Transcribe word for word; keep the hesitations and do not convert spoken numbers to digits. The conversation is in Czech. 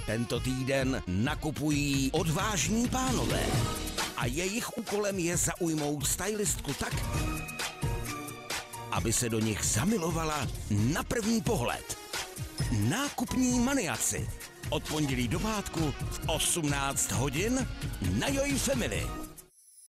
Tento týden nakupují odvážní pánové a jejich úkolem je zaujmout stylistku tak, aby se do nich zamilovala na první pohled. Nákupní maniaci. Od pondělí do pátku v osmnáct hodin na Joy Family.